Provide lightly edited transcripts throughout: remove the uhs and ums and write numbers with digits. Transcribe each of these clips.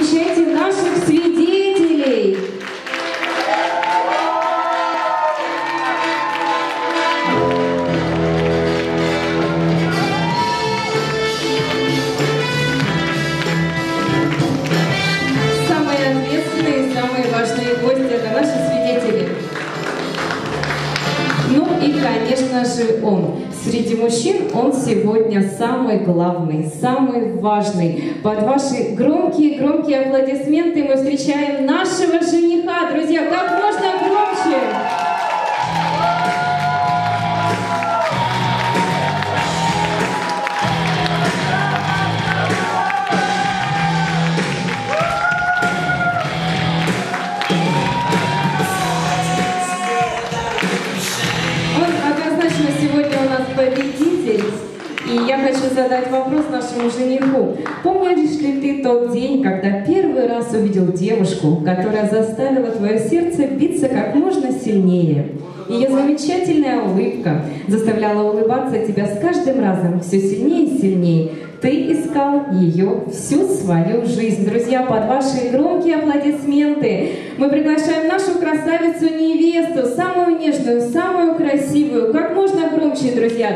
встречайте наших свидетелей. Самые ответственные, самые важные гости — это наши свидетели. Ну и, конечно же, он. Среди мужчин он сегодня самый главный, самый важный. Под ваши громкие аплодисменты мы встречаем нашего жениха. Друзья, как можно громче! Сегодня у нас победитель, и я хочу задать вопрос нашему жениху. Помнишь ли ты тот день, когда первый раз увидел девушку, которая заставила твое сердце биться как можно сильнее? Ее замечательная улыбка заставляла улыбаться тебя с каждым разом все сильнее и сильнее. Ты искал ее всю свою жизнь. Друзья, под ваши громкие аплодисменты мы приглашаем нашу красавицу-невесту, самую нежную, самую красивую. Как можно громче, друзья.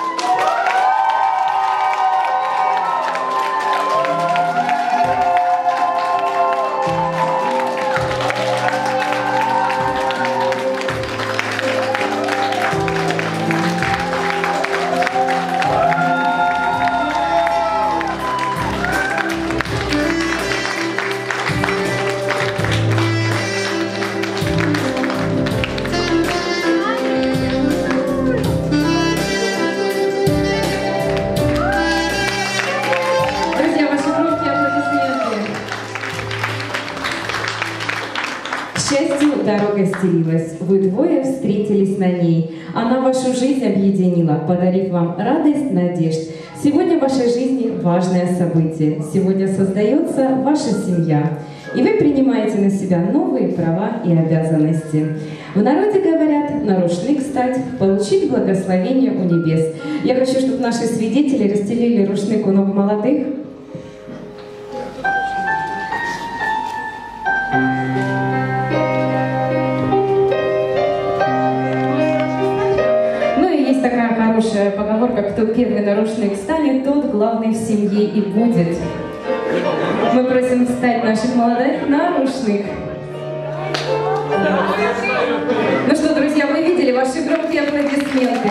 Дорога стелилась, вы двое встретились на ней. Она вашу жизнь объединила, подарив вам радость, надежд. Сегодня в вашей жизни важное событие. Сегодня создается ваша семья. И вы принимаете на себя новые права и обязанности. В народе говорят, на рушник стать, получить благословение у небес. Я хочу, чтобы наши свидетели расстелили рушник у ног молодых. Такая хорошая поговорка: кто первый на рушник станет, тот главный в семье и будет. Мы просим встать наших молодых на рушник. Ну что, друзья, вы видели ваши громкие аплодисменты.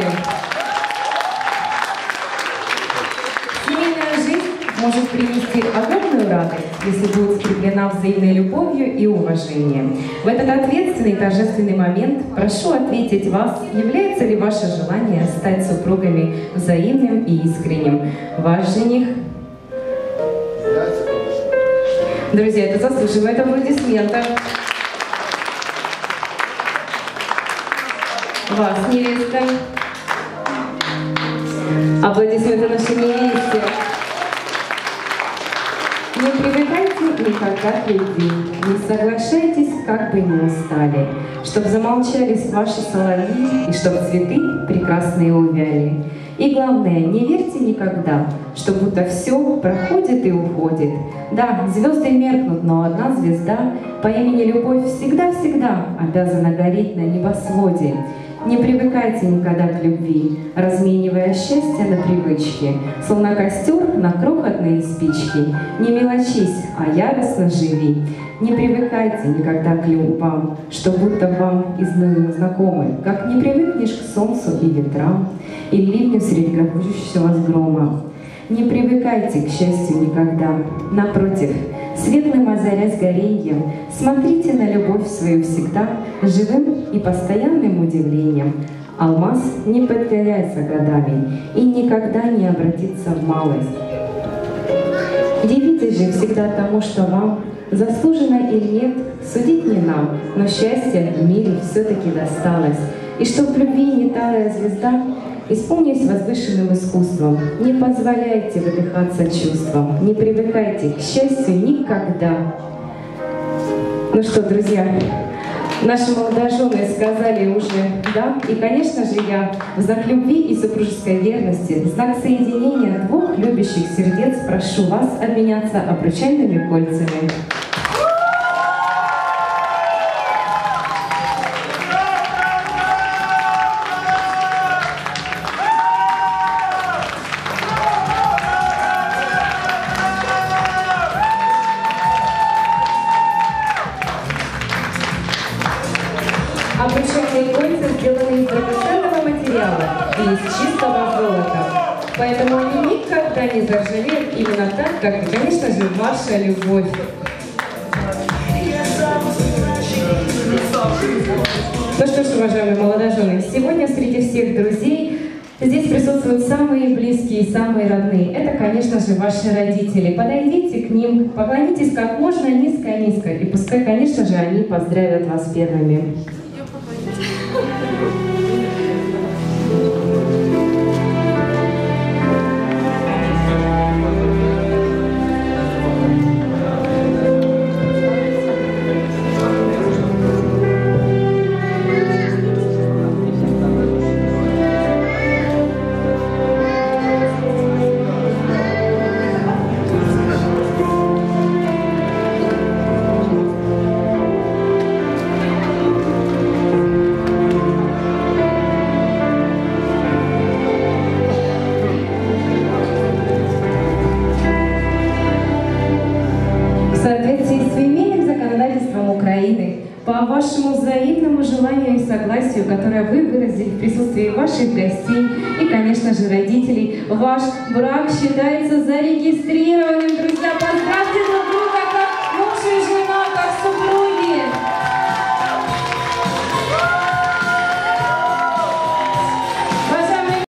Семейная жизнь может принести огромную радость, если будет скреплена взаимной любовью и уважением. В этот ответственный и торжественный момент прошу ответить вас, является ли ваше желание стать супругами взаимным и искренним. Ваш жених? Друзья, это заслуживает аплодисментов. Вас, невеста. Аплодисменты нашей невесте. Не привыкайте никогда к любви, не соглашайтесь, как бы ни устали, чтоб замолчались ваши соловьи и чтоб цветы прекрасные увяли. И главное, не верьте никогда, что будто все проходит и уходит. Да, звезды меркнут, но одна звезда по имени Любовь всегда-всегда обязана гореть на небосводе. Не привыкайте никогда к любви, разменивая счастье на привычки, словно костер на крохотные спички. Не мелочись, а яростно живи. Не привыкайте никогда к любам, что будто вам изнурен знакомы, как не привыкнешь к солнцу и ветрам, и ливню средь грохочущего грома. Не привыкайте к счастью никогда, напротив, светлым озарясь гореньем, смотрите на любовь свою всегда живым и постоянным удивлением. Алмаз не потеряется годами и никогда не обратится в малость. Дивитесь же всегда тому, что вам заслуженно или нет, судить не нам, но счастье в мире все-таки досталось. И чтоб в любви не тая звезда, исполнись возвышенным искусством. Не позволяйте выдыхаться чувствам, не привыкайте к счастью никогда. Ну что, друзья, Наши молодожены сказали уже «да», и, конечно же, я в знак любви и супружеской верности, в знак соединения двух любящих сердец прошу вас обменяться обручальными кольцами. Обручальные кольца сделаны из драгоценного материала и из чистого золота. Поэтому они никогда не заржавеют именно так, как и, конечно же, ваша любовь. Ну что ж, уважаемые молодожены, сегодня среди всех друзей здесь присутствуют самые близкие и самые родные. Это, конечно же, ваши родители. Подойдите к ним, поклонитесь как можно низко-низко, и пускай, конечно же, они поздравят вас первыми. Украины, по вашему взаимному желанию и согласию, которое вы выразили в присутствии ваших гостей и, конечно же, родителей, ваш брак считается зарегистрированным. Друзья, поздравьте друг друга!